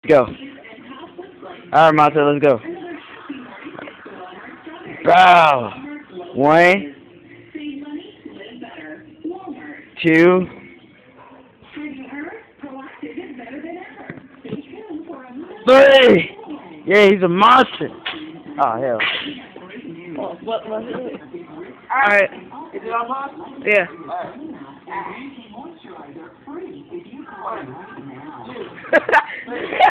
go. Alright, Monte, let's go. Bow. 1, 2, 3. Yeah, he's a monster. Oh, hell. What was it? Alright. Is it on pause? Yeah. Alright.